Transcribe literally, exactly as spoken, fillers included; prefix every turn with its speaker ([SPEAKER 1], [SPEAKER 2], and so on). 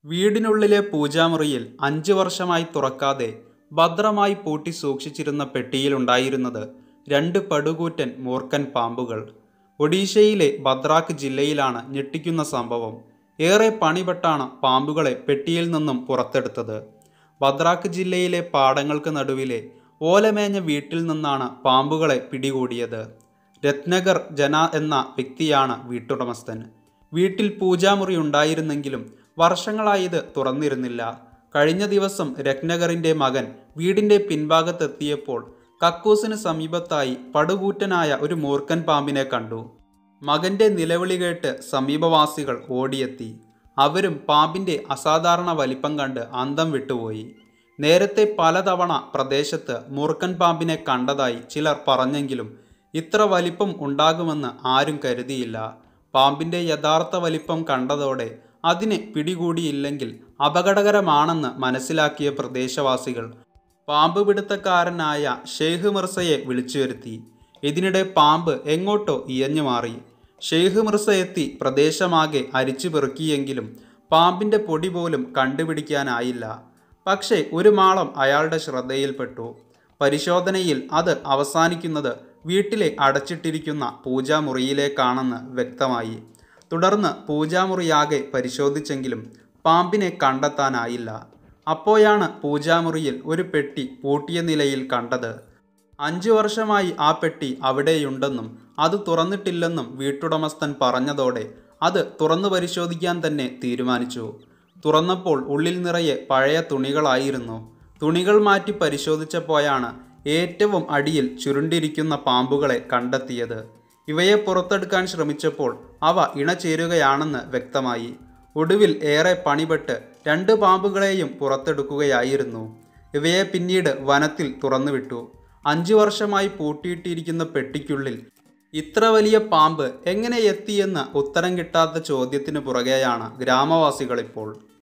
[SPEAKER 1] വീടിനുള്ളിലെ പൂജാമുറിയിൽ അഞ്ചു വർഷമായി തുറക്കാതെ ഭദ്രമായി പൂട്ടി സൂക്ഷിച്ചിരുന്ന പെട്ടിയിലുണ്ടായിരുന്നത് രണ്ട് പടുകൂറ്റൻ മൂർഖൻ പാമ്പുകൾ. ഒഡീഷയിലെ ഭദ്രാക്ക് ജില്ലയിലാണ് ഞെട്ടിക്കുന്ന സംഭവം. ഏറെ പണിപ്പെട്ടാണ് പാമ്പുകളെ പെട്ടിയിൽ നിന്നും പുറത്തെടുത്തത്. ഭദ്രാക്ക് ജില്ലയിലെ പാടങ്ങൾക്ക് നടുവിലെ ഓലമേഞ്ഞ വീട്ടിൽ നിന്നാണ് പാമ്പുകളെ പിടികൂടിയത്. രത്നഗർ ജന എന്ന വ്യക്തിയാണ് വീട്ടുടമസ്ഥൻ. വീട്ടിൽ പൂജാമുറി ഉണ്ടായിരുന്നെങ്കിലും വർഷങ്ങളായി ഇത് തുറന്നിരുന്നില്ല. കഴിഞ്ഞ ദിവസം രത്നഗറിൻ്റെ മകൻ വീടിൻ്റെ പിൻഭാഗത്തെത്തിയപ്പോൾ കക്കൂസിന് സമീപത്തായി പടുകൂറ്റനായ ഒരു മൂർഖൻ പാമ്പിനെ കണ്ടു. മകൻ്റെ നിലവിളി കേട്ട് സമീപവാസികൾ ഓടിയെത്തി. അവരും പാമ്പിൻ്റെ അസാധാരണ വലിപ്പം കണ്ട് അന്തം വിട്ടുപോയി. നേരത്തെ പലതവണ പ്രദേശത്ത് മൂർഖൻ പാമ്പിനെ കണ്ടതായി ചിലർ പറഞ്ഞെങ്കിലും ഇത്ര വലിപ്പം ഉണ്ടാകുമെന്ന് ആരും കരുതിയില്ല. പാമ്പിൻ്റെ യഥാർത്ഥ വലിപ്പം കണ്ടതോടെ അതിനെ പിടികൂടിയില്ലെങ്കിൽ അപകടകരമാണെന്ന് മനസ്സിലാക്കിയ പ്രദേശവാസികൾ പാമ്പ് പിടുത്തക്കാരനായ ഷെയ്ഖ് മിർസയെ വിളിച്ചു വരുത്തി. ഇതിനിടെ പാമ്പ് എങ്ങോട്ടോ ഇയഞ്ഞു മാറി. ഷെയ്ഖ് മിർസ എത്തി പ്രദേശമാകെ അരിച്ചു പെറുക്കിയെങ്കിലും പാമ്പിൻ്റെ പൊടി പോലും കണ്ടുപിടിക്കാനായില്ല. പക്ഷേ ഒരു മാളം അയാളുടെ ശ്രദ്ധയിൽപ്പെട്ടു. പരിശോധനയിൽ അത് അവസാനിക്കുന്നത് വീട്ടിലെ അടച്ചിട്ടിരിക്കുന്ന പൂജാമുറിയിലേക്കാണെന്ന് വ്യക്തമായി. തുടർന്ന് പൂജാമുറിയാകെ പരിശോധിച്ചെങ്കിലും പാമ്പിനെ കണ്ടെത്താനായില്ല. അപ്പോഴാണ് പൂജാമുറിയിൽ ഒരു പെട്ടി പൂട്ടിയ നിലയിൽ കണ്ടത്. അഞ്ചു വർഷമായി ആ പെട്ടി അവിടെയുണ്ടെന്നും അത് തുറന്നിട്ടില്ലെന്നും വീട്ടുടമസ്ഥൻ പറഞ്ഞതോടെ അത് തുറന്നു പരിശോധിക്കാൻ തന്നെ തീരുമാനിച്ചു. തുറന്നപ്പോൾ ഉള്ളിൽ നിറയെ പഴയ തുണികളായിരുന്നു. തുണികൾ മാറ്റി പരിശോധിച്ചപ്പോഴാണ് ഏറ്റവും അടിയിൽ ചുരുണ്ടിരിക്കുന്ന പാമ്പുകളെ കണ്ടെത്തിയത്. ഇവയെ പുറത്തെടുക്കാൻ ശ്രമിച്ചപ്പോൾ അവ ഇണചേരുകയാണെന്ന് വ്യക്തമായി. ഒടുവിൽ ഏറെ പണിപ്പെട്ട് രണ്ട് പാമ്പുകളെയും പുറത്തെടുക്കുകയായിരുന്നു. ഇവയെ പിന്നീട് വനത്തിൽ തുറന്നുവിട്ടു. അഞ്ചു വർഷമായി പൂട്ടിയിട്ടിരിക്കുന്ന പെട്ടിക്കുള്ളിൽ ഇത്ര വലിയ പാമ്പ് എങ്ങനെ എത്തിയെന്ന് ഉത്തരം കിട്ടാത്ത ചോദ്യത്തിന് പുറകെയാണ് ഗ്രാമവാസികളിപ്പോൾ.